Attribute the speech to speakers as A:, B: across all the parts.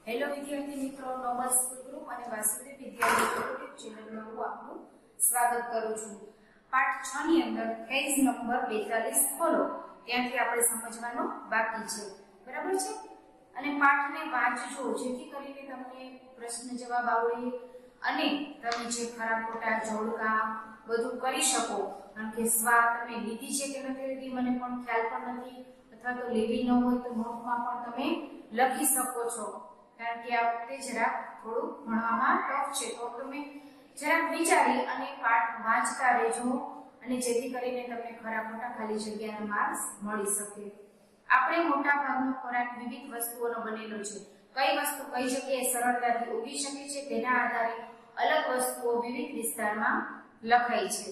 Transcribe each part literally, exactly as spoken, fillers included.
A: Hello વિદ્યાર્થી મિત્રો, Nobel school group અને વાસુદેવ વિદ્યાર્થી યુટ્યુબ ચેનલમાં હું આપનું સ્વાગત કરું છું. પાઠ છ ની અંદર પેજ નંબર બેતાલીસ ખોલો. ત્યાંથી આપણે સમજવાનો બાકી છે, બરાબર છે? અને પાઠને વાંચજો જેથી કરીને તમને પ્રશ્ન જવાબ આવડે અને તમે જે ખરા ખોટા જોડકા બધું કરી શકો. કારણ કે સ્વા તમે લીધી છે કે નથી લીધી મને પણ ખ્યાલ પણ નથી, અથવા તો લેવી ન હોય તો નોટમાં પણ તમે લખી શકો છો. કારણ કે આ વખતે જરાક થોડું ભણવામાં ટફ છે, તો તમે જરાક વિચારી અને પાઠ વાંચતા રહેજો અને જેથી કરીને તમને ખરા ખોટા ખાલી જગ્યાના માર્ક્સ મળી શકે. આપણે મોટા ભાગનો ખોરાક વિવિધ વસ્તુઓનો બનેલો છે. કઈ વસ્તુ કઈ જગ્યાએ સરળતાથી ઉગી શકે છે તેના આધારે અલગ વસ્તુઓ વિવિધ વિસ્તારમાં લખાઈ છે,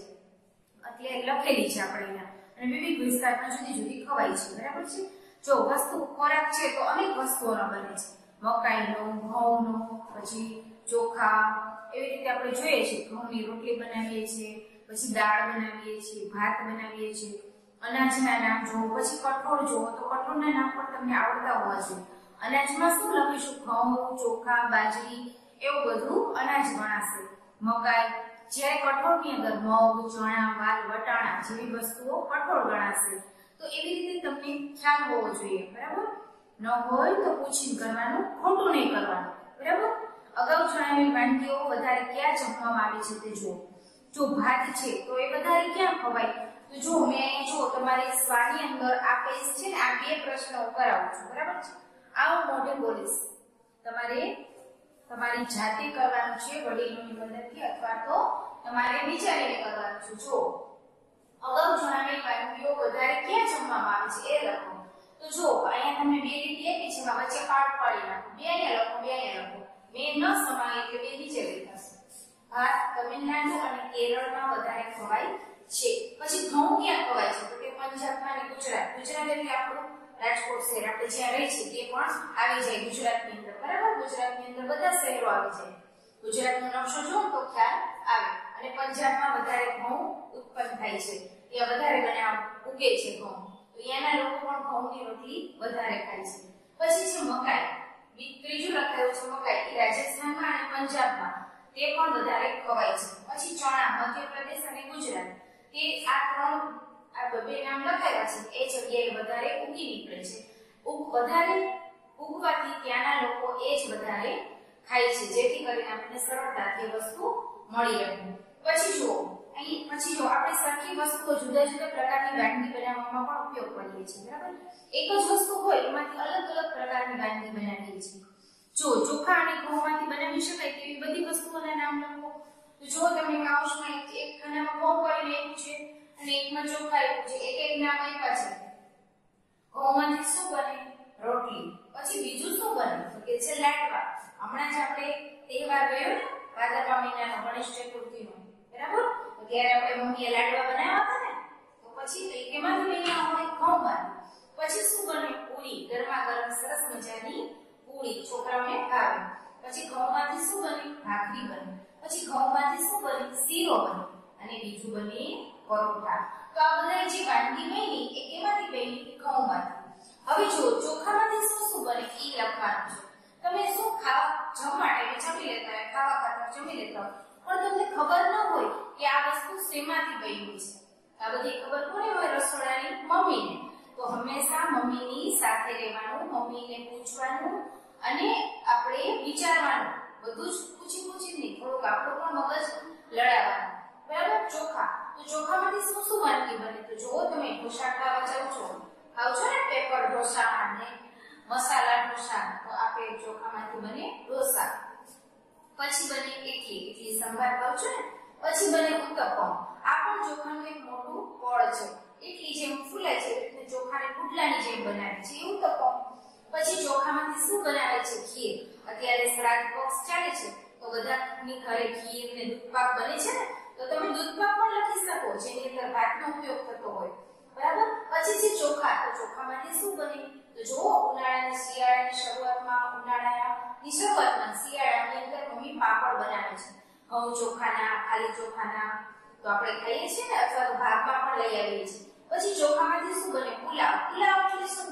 A: એટલે લખેલી છે આપણે અહીંયા, અને વિવિધ વિસ્તારમાં જુદી જુદી ખવાય છે, બરાબર છે? જો વસ્તુ ખોરાક છે તો અનેક વસ્તુઓનો બને છે. મકાઈનો, ઘઉંનો, પછી ચોખા, એવી રીતે આપણે જોઈએ છીએ ઘઉંની રોટલી બનાવીએ છીએ, પછી દાળ બનાવીએ છીએ, ભાત બનાવીએ છીએ. અનાજના નામ જો, પછી કઠોળ જો તો કઠોળના નામ પણ તમને આવડતા હોવા જોઈએ. અનાજમાં શું લખીશું? ઘઉં, ચોખા, બાજરી, એવું બધું અનાજ ગણાશે. મકાઈ, જ્યારે કઠોળની અંદર મગ, ચણા, વાલ, વટાણા જેવી વસ્તુઓ કઠોળ ગણાશે. તો એવી રીતે તમને ખ્યાલ હોવો જોઈએ, બરાબર? ન હોય તો પૂછીને કરવાનું, ખોટું નહીં કરવાનું, બરાબર? અગાઉ જણાવેલ વાનગીઓ વધારે ક્યાં જમવામાં આવે છે તે જુઓ. જો ભાત છે તો એ વધારે ક્યાં ખવાય? તો જો મેં અહીંયા જો તમારી સ્વાની અંદર આ પેજ છે ને, આ બે પ્રશ્નો કરાવું છું, બરાબર છે? આ હું મોઢે બોલીશ, તમારે તમારી જાતે કરવાનું છે, વડીલોની મદદથી, અથવા તો તમારે વિચારીને કરવાનું છે. જો અગાઉ જણાવેલ વાનગીઓ વધારે ક્યાં જમવામાં આવે છે એ લખો. તો જો અહીંયા તમને બે લીટી આપી છે, એમાં વચ્ચે પાર્ટ પાડી નાખો. બે અહીંયા લખો, બે અહીંયા લખો. બે ન સમાય એટલે બે નીચે લખાશે. ભાત તમિલનાડુ અને કેરળમાં વધારે ખવાય છે. પછી ઘઉં ક્યાં ખવાય છે? તો કે પંજાબમાં અને ગુજરાત. ગુજરાત એટલે આપણું રાજકોટ શહેર, આપણે જ્યાં રહી છીએ તે પણ આવી જાય ગુજરાતની અંદર, બરાબર? ગુજરાતની અંદર બધા શહેરો આવી જાય. ગુજરાતનો નકશો જો તો ખ્યાલ આવે. અને પંજાબમાં વધારે ઘઉં ઉત્પન્ન થાય છે, ત્યાં વધારે બનાવ ઉગે છે ઘઉં, તો અહીંયાના લોકો પણ ઘઉંની રોટલી વધારે ખાય છે. પછી છે મકાઈ, ત્રીજું લખાયું છે મકાઈ, એ રાજસ્થાનમાં અને પંજાબમાં તે પણ વધારે ખવાય છે. પછી ચણા, મધ્યપ્રદેશ અને ગુજરાત, તે આ ત્રણ આ બે નામ લખાયા છે, એ જગ્યાએ વધારે ઉગી નીકળે છે. ઉગ વધારે ઉગવાથી ત્યાંના લોકો એ જ વધારે ખાય છે, જેથી કરીને આપણને સરળતાથી વસ્તુ મળી રહે. પછી જુઓ અહીં, પછી જો આપણે સરખી વસ્તુઓ જુદા જુદા પ્રકારની વાનગી બનાવવામાં પણ ઉપયોગ કરીએ છીએ, બરાબર? એક જ વસ્તુ હોય એમાંથી અલગ અલગ પ્રકારની વાનગી બનાવીએ છીએ. જો ચોખા અને ઘઉંમાંથી બનાવી શકાય તેવી બધી વસ્તુઓના નામ લખો. તો જો તમે કાઉસમાં એક ખાનામાં ઘઉં કરીને આપ્યું છે અને એકમાં ચોખા આપ્યું છે, એક એક નામ આપ્યા છે. ઘઉંમાંથી શું બને? રોટલી. પછી બીજું શું બને? તો કે છે લાડવા. હમણાં જ આપણે તહેવાર ગયો ને, ભાદરવા મહિનાનો ગણેશ ચતુર્થીનો, બરાબર? તો ત્યારે આપણે મમ્મીએ લાડવા બનાવ્યા હતા ને, તો પછી તો કેમાંથી બન્યા હોય? ઘઉંમાંથી. પછી શું બને? પૂરી, ગરમા ગરમ સરસ મજાની પૂરી, છોકરાઓને ભાવે. પછી ઘઉંમાંથી શું બને? ભાખરી બને. પછી ઘઉંમાંથી શું બને? શીરો બને. અને બીજું બને પરોઠા. તો આ બધા જે વાનગી બની એ કેમાંથી બની? ઘઉંમાંથી. હવે જો ચોખામાંથી શું શું બને એ લખવાનું છે. તમે શું ખાવા જમવા ટાઈમે જમી લેતા હોય, ખાવા ખાતર જમી લેતા હોય, પણ તમને ખબર ન હોય કે આ વસ્તુ શેમાંથી બની છે. આ બધી ખબર કોને હોય? રસોડાની મમ્મીને. તો હંમેશા મમ્મીની સાથે રહેવાનું, મમ્મીને પૂછવાનું અને આપણે વિચારવાનું. બધું જ પૂછી પૂછી નહીં, થોડુંક આપણું પણ મગજ લડાવવાનું, બરાબર? ચોખા, તો ચોખામાંથી શું શું વાનગી બને? તો જો તમે ઢોસા ખાવા જાવ છો, ખાવ છો ને પેપર ઢોસા અને મસાલા ઢોસા, તો આપણે ચોખામાંથી બને ઢોસા. પછી બને ઇડલી, ઇડલી સંભાર ખાવ છો ને. પછી બને ઉત્તપમ, આ પણ ચોખાનું એક મોટું પળ છે. ઇડલી જેમ ફૂલાય છે એટલે ચોખાને પુડલાની જેમ બનાવે છે, એ ઉત્તપમ. પછી ચોખામાંથી શું બનાવે છે? ખીર. અત્યારે શ્રાદ્ધ પક્ષ ચાલે છે તો બધાની ઘરે ખીર ને દૂધપાક બને છે ને, તો તમે દૂધપાક પણ લખી શકો, જેની અંદર ભાતનો ઉપયોગ થતો હોય, બરાબર? પછી છે ચોખા, તો ચોખામાંથી શું બને? તો જો ઉનાળાની શિયાળાની શરૂઆતમાં, ઉનાળાની શરૂઆતમાં શિયાળાની અંદર મમ્મી પાપડ બનાવે છે, ઘઉં ચોખાના, ખાલી ચોખાના, તો આપણે ખાઈએ છીએ ને, અથવા તો ભાગમાં પણ લઈ આવીએ છીએ. પછી ચોખામાંથી શું બને? પુલાવ. પુલાવ એટલે શું?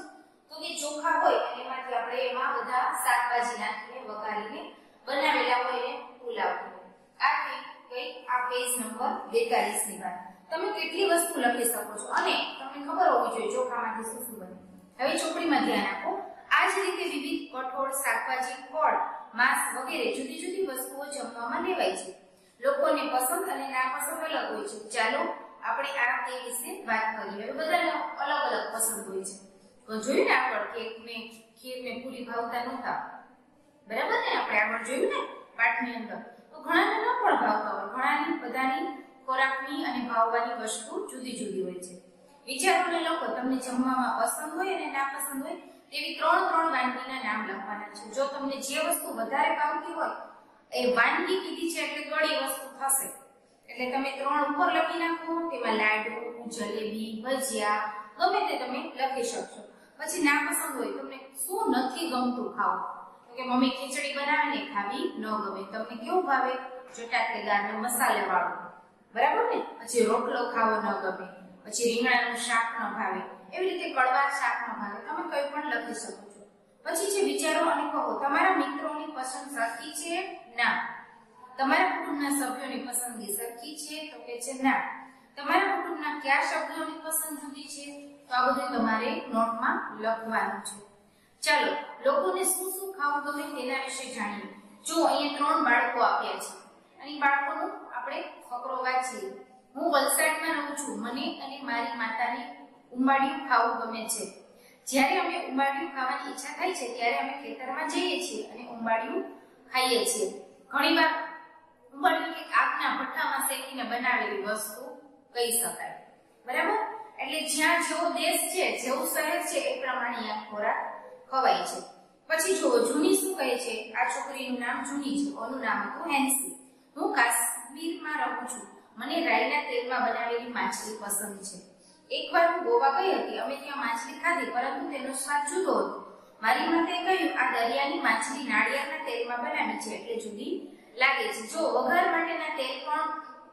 A: તો કે ચોખા હોય અને એમાંથી આપણે એમાં બધા શાકભાજી નાખીને વઘારીને બનાવેલા હોય એને પુલાવ કહેવાય. આ થઈ ગઈ આ પેજ નંબર બેતાલીસ ની વાત. તમે કેટલી વસ્તુ લખી શકો છો અને તમને ખબર હોવી જોઈએ ચોખામાંથી શું શું બને. હવે ચોપડીમાં ધ્યાન આપો. આ જ રીતે વિવિધ કઠોળ, શાકભાજી, ફળ, માંસ વગેરે જુદી જુદી વસ્તુઓ જમવામાં લેવાય છે. લોકોને પસંદ અને નાપસંદ અલગ હોય છે. ચાલો આપણે આ તે વિશે વાત કરીએ. હવે બધાને અલગ અલગ પસંદ હોય છે. તો જોયું ને આગળ કેક ને ખીર ને પૂરી ભાવતા નહોતા, બરાબર ને? આપણે આગળ જોયું ને પાઠની અંદર. તો ઘણાને ન પણ ભાવતા હોય. ઘણાની બધાની ખોરાકની અને ભાવવાની વસ્તુ જુદી જુદી હોય છે. વિચારોને લખો. તમને જમવામાં પસંદ હોય અને નાપસંદ હોય તેવી ત્રણ ત્રણ વાનગીના નામ લખવાના છે. જો તમને જે વસ્તુ વધારે ભાવતી હોય એ વાનગી કીધી છે એટલે ગળી વસ્તુ થશે. એટલે તમે ત્રણ ઉપર લખી નાખો. તેમાં લાડુ, જલેબી, ભજીયા ગમે તે તમે લખી શકશો. પછી નાપસંદ હોય તમને શું નથી ગમતું ખાવું, તો કે મમ્મી ખીચડી બનાવીને ખાવી ન ગમે. તમને કેવું ભાવે? ચટાકેદાર ને મસાલેવાળું, બરાબર ને? પછી રોટલો ખાવો ન ગમે. પછી રીંગણાનું શાક ન ભાવે. એવી રીતે કડવા શાક ન ભાવે. તમે કંઈ પણ લખી શકો છો. પછી જે વિચારો અને કહો. તમારા મિત્રોની પસંદ સરખી છે? ના. તમારા કુટુંબના સભ્યોની પસંદગી સરખી છે? તો કે છે ના. તમારા કુટુંબના કયા સભ્યોની પસંદ જુદી છે? તો આ બધું તમારે નોટમાં લખવાનું છે. ચાલો લોકોને શું શું ખાવું ગમે તેના વિશે જાણીએ. જો અહીંયા ત્રણ બાળકો આપ્યા છે અને બાળકોનું આપણે ફકરો વાંચીએ. હું વલસાડમાં રહું છું. મને અને મારી માતાને ઉંબાડિયું ખાવું ગમે છે. જ્યારે અમે ઉંબાડિયું ખાવાની ઈચ્છા થાય છે ત્યારે અમે ખેતરમાં જઈએ છીએ અને ઉંબાડિયું ખાઈએ છીએ. ઘણીવાર ઉંબાડિયું એક આગના ભઠ્ઠામાં શેકીને બનાવેલી વસ્તુ કહી શકાય, બરાબર? એટલે જ્યાં જેવો દેશ છે, જેવું શહેર છે એ પ્રમાણે આ ખોરાક ખવાય છે. પછી જુઓ જૂની શું કહે છે. આ છોકરીનું નામ જૂની છે. ઓનું નામ હતું હેન્સી. હું કાશ્મીરમાં રહું છું. મને રાઈના તેલમાં બનાવેલી માછલી પસંદ છે. એકવાર હું ગોવા ગઈ હતી. અમે ત્યાં માછલી ખાધી પરંતુ તેનો સ્વાદ જુદો હતો. મારી માતાએ કહ્યું આ દરિયાની માછલી નાળિયેરના તેલમાં બનાવી છે એટલે જુદી લાગે છે. જો વઘાર માટેના તેલ પણ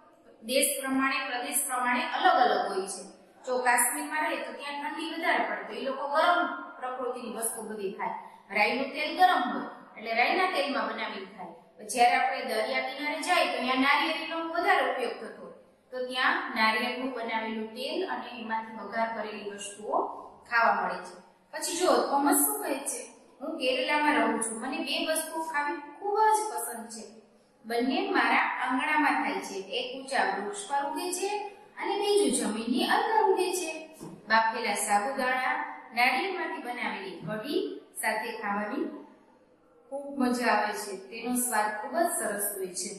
A: દેશ પ્રમાણે, પ્રદેશ પ્રમાણે અલગ અલગ હોય છે. જો કાશ્મીરમાં રહે તો ત્યાં ઠંડી વધારે પડે તો એ લોકો ગરમ પ્રકૃતિની વસ્તુ બધી ખાય. રાઈનું તેલ ગરમ હોય એટલે રાઈના તેલમાં બનાવીને ખાય. જ્યારે આપણે દરિયા કિનારે જાય તો ત્યાં નારિયેળનો વધારે ઉપયોગ થતો હોય તો ત્યાં નારિયેળનું બનાવેલું તેલ અને એમાંથી વઘાર કરેલી વસ્તુઓ ખાવા મળે છે. પછી જો થોમસ શું કહે છે. હું કેરલામાં રહું છું. મને બે વસ્તુઓ ખાવી ખૂબ જ પસંદ છે. બંને મારા આંગણામાં થાય છે. એક ઊંચા વૃક્ષ પર ઉગે છે અને બીજું જમીનની અંદર ઉગે છે. બાફેલા સાબુદાણા નારિયેળમાંથી બનાવેલી કઢી સાથે ખાવાની ખૂબ મજા આવે છે. તેનો સ્વાદ ખૂબ જ સરસ હોય છે.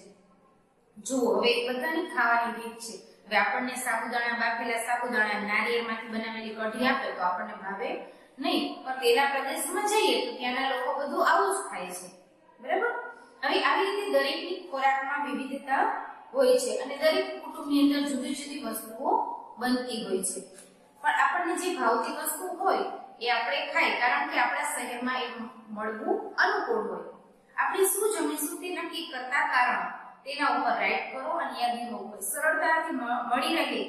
A: જુઓ હવે બધાની ખાવાની રીત છે. હવે આપણને સાબુદાણા, બાફેલા સાબુદાણા નારિયેળમાંથી બનાવેલી કઢી આપે તો આપણને ભાવે નહીં, પણ તેના પ્રદેશમાં જઈએ તો ત્યાંના લોકો બધું આવું જ ખાય છે, બરાબર? હવે આવી રીતે દરેકની ખોરાકમાં વિવિધતા હોય છે અને દરેક કુટુંબની અંદર જુદી જુદી વસ્તુઓ બનતી હોય છે. પણ આપણને જે ભાવતી વસ્તુ હોય એ આપણે ખાય, કારણ કે આપણા શહેરમાં એ મળવું અનુકૂળ હોય. આપણે શું જમીશું તે નક્કી કરતા કારણ તેના ઉપર રાઈટ કરો અને યાદીનો ઉપર સરળતાથી મળી રહે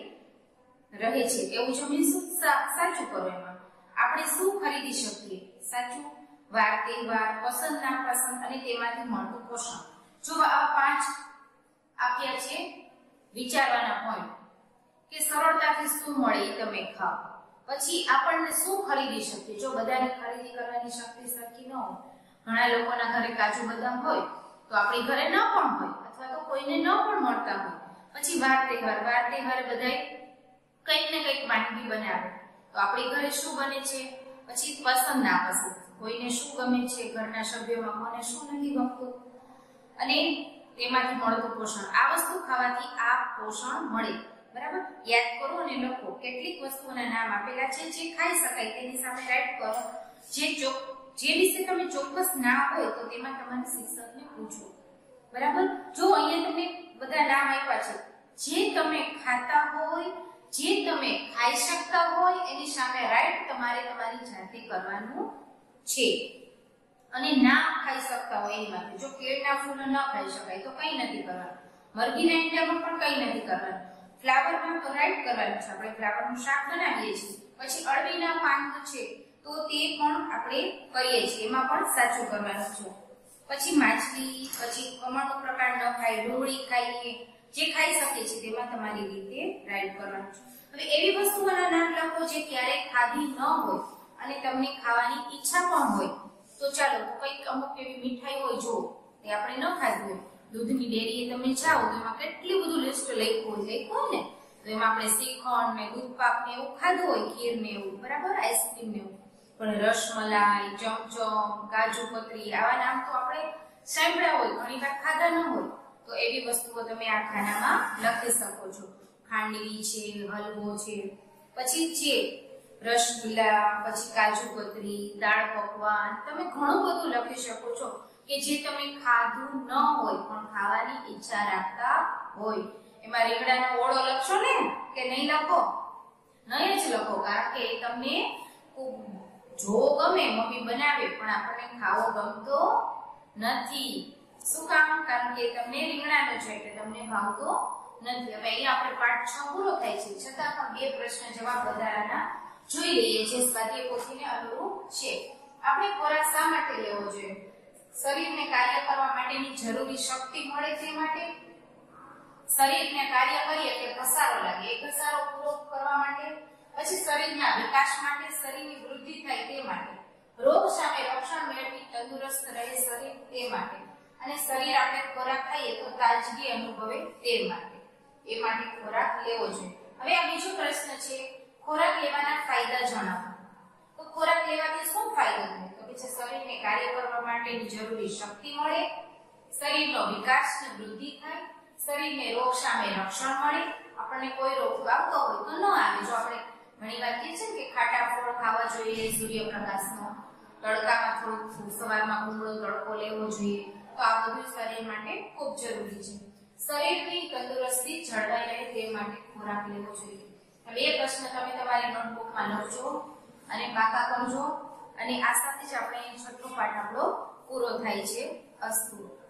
A: રહે છે એવું જમીશું સાચું કરો. એમાં આપણે શું ખરીદી શકીએ સાચું. વાર તહેવાર, પસંદ નાપસંદ અને તેમાંથી મળતું પોષણ. જો આ પાંચ આપ્યા છે વિચારવાના પોઈન્ટ કે સરળતાથી શું મળે એ તમે ખાઓ. પછી આપણને શું ખરીદી શકીએ. જો બધાની ખરીદી કરવાની શક્તિ સરખી ન હોય, ઘણા લોકોના ઘરે કાજુ બદામ હોય તો આપણી ઘરે ન પણ હોય અથવા તો કોઈને ન પણ મળતા હોય. પછી વાર તહેવાર, વાર તહેવારે બધાય કંઈક ને કંઈક વાનગી બનાવે તો આપણી ઘરે શું બને છે. પછી પસંદ નાપસંદ, કોઈને શું ગમે છે, ઘરના સભ્યોમાં કોને શું નથી ગમતું અને તેમાંથી મળતું પોષણ. આ વસ્તુ ખાવાથી આ પોષણ મળે, બરાબર? યાદ કરો અને લખો. કેટલીક વસ્તુઓના નામ આપેલા છે જે ખાઈ શકાય તેની સામે રાઈટ કરો. જે ચોક જે વિશે તમે ચોક્કસ ના હોય તો તેમાં તમારે શિક્ષકને પૂછો, બરાબર? જો અહીંયા તમને બધા નામ આપ્યા છે જે તમે ખાતા હોય, જે તમે ખાઈ શકતા હોય એની સામે રાઈટ તમારે તમારી જાતે કરવાનું છે. અને ના ખાઈ શકતા હોય એની માટે જો કેળના ફૂલો ન ખાઈ શકાય તો કંઈ નથી કરવાનું. મરઘીના ઈંડામાં પણ કંઈ નથી કરવાનું. ફ્લાવરમાં તો રાઈટ કરવાનું છે. આપણે ફ્લાવરનું શાક બનાવીએ છીએ. પછી અળવીના પાન છે તો તે પણ આપણે કરીએ છીએ, એમાં પણ સાચું કરવાનું છે. પછી માછલી, પછી કમળનો પ્રકાર ન ખાય, ડુંગળી ખાઈએ, જે ખાઈ શકે છે તેમાં તમારી રીતે રાઈટ કરવાનું છે. હવે એવી વસ્તુઓના નામ લખો જે ક્યારેય ખાધી ન હોય અને તમને ખાવાની ઈચ્છા પણ હોય. તો ચાલો કંઈક અમુક એવી મીઠાઈ હોય જો તે આપણે ન ખાધી હોય, દૂધની ડેરીએ તમે જાઓ તો એમાં કેટલું બધું લિસ્ટ લખ્યું હોય લખ્યું હોય ને, તો એમાં આપણે શ્રીખંડ ને દૂધ પાક ને એવું ખાધું હોય, ખીર ને એવું, બરાબર, આઈસ્ક્રીમ ને એવું. પણ રસમલાઈ, ચમચમ, કાજુ કતરી આવા નામ તો આપણે સાંભળ્યા હોય, ઘણી વાર ખાધા ન હોય. તો એવી વસ્તુઓ તમે આ ખાનામાં લખી શકો છો. ખાંડવી છે, હલવો છે, પછી છે રસગુલ્લા, પછી કાજુ કતરી, દાળ પકવાન, તમે ઘણું બધું લખી શકો છો કે જે તમે ખાધું ન હોય પણ ખાવાની ઈચ્છા રાખતા હોય. એમાં રીંગણાનો ઓળો લખશો ને કે નહીં લખો? નહીં જ લખો, કારણ કે તમને ખૂબ જો ગમે મમ્મી બનાવે પણ આપણને ખાવો ગમતો નથી. શું કામ? કારણ કે તમને રીંગણાનો છે એટલે તમને ભાવતો નથી. હવે અહીંયા આપણે પાઠ છ પૂરો થાય છે, છતાં પણ બે પ્રશ્ન જવાબ વધારાના જોઈ લઈએ જે સ્વાધ્યાય પોથીને અનુરૂપ છે. આપણે ખોરાક શા માટે લેવો જોઈએ? શરીરને કાર્ય કરવા માટેની જરૂરી શક્તિ મળે તે માટે, શરીરને કાર્ય કરીએ એટલે ઘસારો લાગે એ ઘસારો પૂરો કરવા માટે, પછી શરીરના વિકાસ માટે, શરીરની વૃદ્ધિ થાય તે માટે, રોગ સામે રક્ષણ મેળવી તંદુરસ્ત રહે શરીર તે માટે, અને શરીર આપણે ખોરાક ખાઈએ તો તાજગી અનુભવે તે માટે. એ માટે ખોરાક લેવો જોઈએ. હવે આ બીજો પ્રશ્ન છે, ખોરાક લેવાના ફાયદા જણાવો. તો ખોરાક લેવાથી શું ફાયદો થાય? તો કે શરીરને કાર્ય કરવા માટેની જરૂરી શક્તિ મળે, શરીરનો વિકાસ ને વૃદ્ધિ થાય, શરીરને રોગ સામે રક્ષણ મળે, આપણને કોઈ રોગ આવતો હોય તો ન આવે. જો આપણે ઘણી વાર કહીએ છીએ કે ખાટા ફળ ખાવા જોઈએ, સૂર્યપ્રકાશનો, તડકામાં થોડું સવારમાં કુમળો તડકો લેવો જોઈએ, તો આ બધું શરીર માટે ખૂબ જરૂરી છે. શરીરની તંદુરસ્તી જળવાઈ રહે તે માટે ખોરાક લેવો જોઈએ. બે પ્રશ્ન તમે તમારી નોટબુકમાં લખજો અને પાકા કરજો, અને આ સાથે જ આપણે છઠ્ઠો પાઠ આપણો પૂરો થાય છે. અસ્તુ.